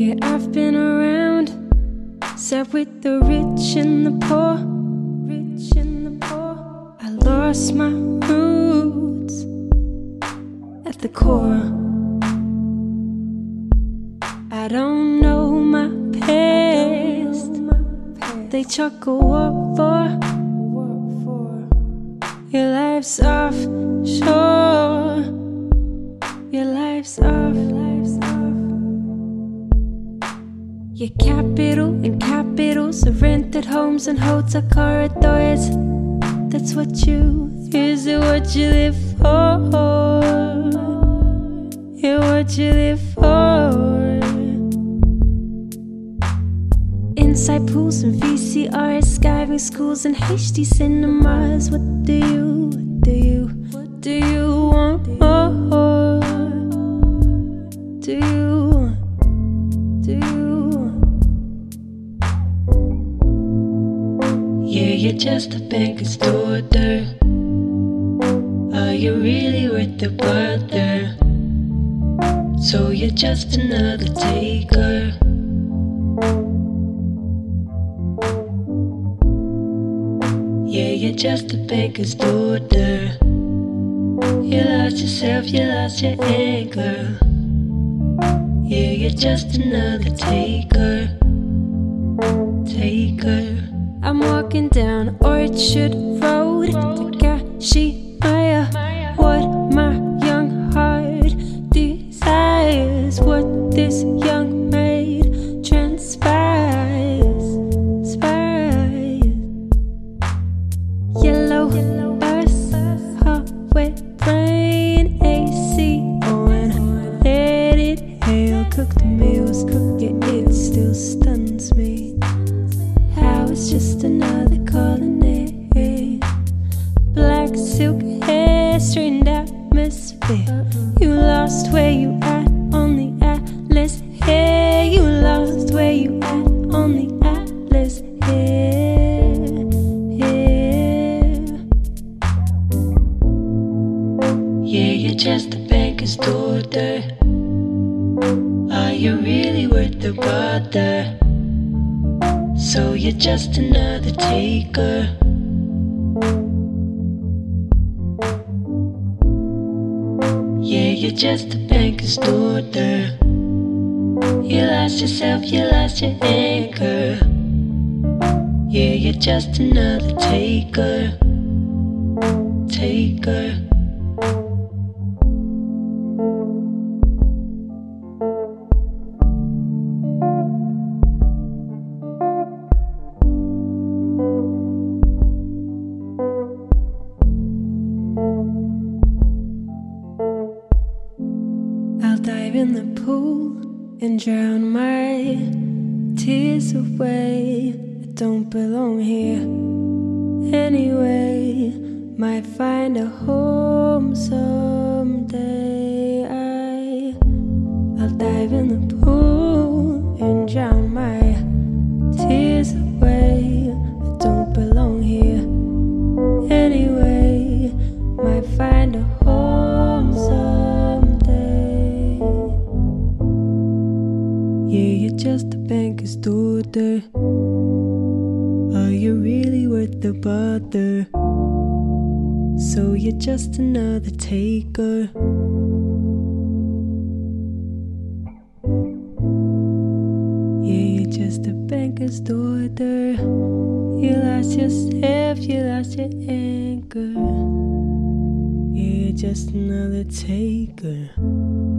Yeah, I've been around, sat with the rich and the poor, rich and the poor. I lost my roots at the core. I don't know my past. They chuck a war for. Your life's offshore. Your life's off. Your capital and capitals of rented homes and hotel corridors. That's what you, is it what you live for? Yeah, what you live for? Inside pools and VCRs, skiving schools and HD cinemas. What do you want more? Do you? Yeah, you're just a banker's daughter. Are you really worth the bother? So you're just another taker. Yeah, you're just a banker's daughter. You lost yourself, you lost your anchor. Yeah, you're just another taker. I'm walking down Orchard Road to Kashimaya. What my young heart desires, what this young maid transpires. Yellow bus, hallway rain, AC on, let it hail. Cooked meals, yeah, it still stuns me. How it's just another colonnade. Black silk hair, strained atmosphere. You lost where you at on the atlas here. You lost where you at on the atlas here. Yeah, you're just a banker's daughter. Are you really worth the bother? So you're just another taker. Yeah, you're just a banker's daughter. You lost yourself, you lost your anchor. Yeah, you're just another taker. I'll dive in the pool and drown my tears away. I don't belong here anyway. Might find a home someday. I'll dive in the pool and drown my tears away. I don't belong here anyway. Might find a home someday. Yeah, you're just a banker's daughter. Are you really worth the bother? So you're just another taker. Yeah, you're just a banker's daughter. You lost yourself, you lost your anchor. Yeah, you're just another taker.